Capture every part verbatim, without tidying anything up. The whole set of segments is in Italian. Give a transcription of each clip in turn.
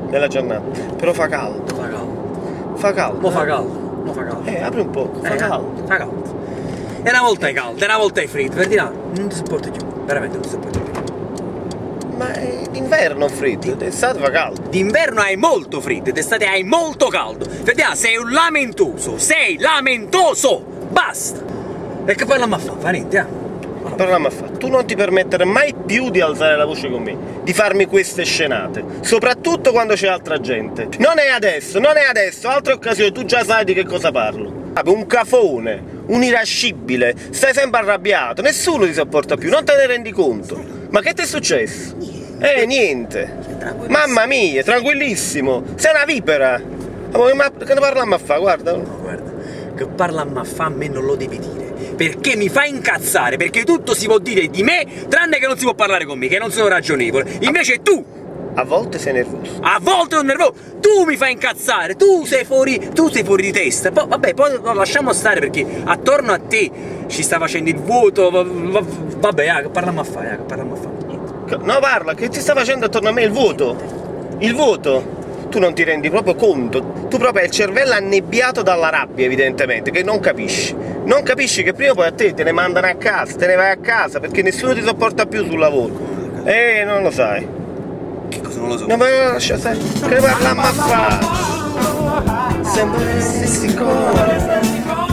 della giornata. Però fa caldo. Fa caldo. Fa caldo. Mo fa caldo. Mo fa caldo. Eh, apri un po', fa Eh, caldo. Fa caldo. E una volta è caldo, e una volta è freddo, per dire, non ti sopporto più, veramente non ti sopporto più. Ma è d'inverno freddo, d'estate fa caldo. D'inverno hai molto freddo, d'estate hai molto caldo. Per dire, sei un lamentoso, sei lamentoso, basta. E che parliamo a fare? Fa niente, eh? Parliamo a fare. Tu non ti permettere mai più di alzare la voce con me, di farmi queste scenate, soprattutto quando c'è altra gente. Non è adesso, non è adesso, altre occasioni, tu già sai di che cosa parlo. Un cafone, un irascibile, stai sempre arrabbiato, nessuno ti sopporta più, non te ne rendi conto. Ma che ti è successo? Eh, niente. Mamma mia, tranquillissimo, sei una vipera. Ma che ne parliamo a fare, guarda. No, guarda, che parliamo a fare a me non lo devi dire. Perché mi fa incazzare, perché tutto si può dire di me, tranne che non si può parlare con me, che non sono ragionevole. Invece tu, a volte sei nervoso. A volte sono nervoso, tu mi fai incazzare, tu sei fuori, tu sei fuori di testa. Poi, vabbè, poi no, lasciamo stare perché attorno a te ci sta facendo il vuoto. Vabbè, ah, che parliamo a fare, ah, che parliamo a fare. Niente. No, parla, che ti sta facendo attorno a me il vuoto? Il vuoto? Tu non ti rendi proprio conto, tu proprio hai il cervello annebbiato dalla rabbia, evidentemente, che non capisci. Non capisci che prima o poi a te te ne mandano a casa, te ne vai a casa, perché nessuno ti sopporta più sul lavoro. Eh, non lo sai. Che cosa non lo so? No, ma lascia stare, che ne parliamo a fare? Sempre le stesse cose.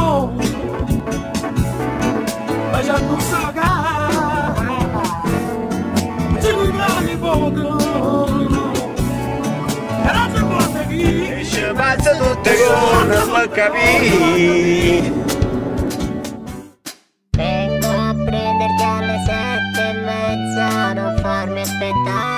Ma già non so che ci poco. E ci pazza tutte con non capire. Vengo a prenderti alle sette e mezza, non farmi aspettare.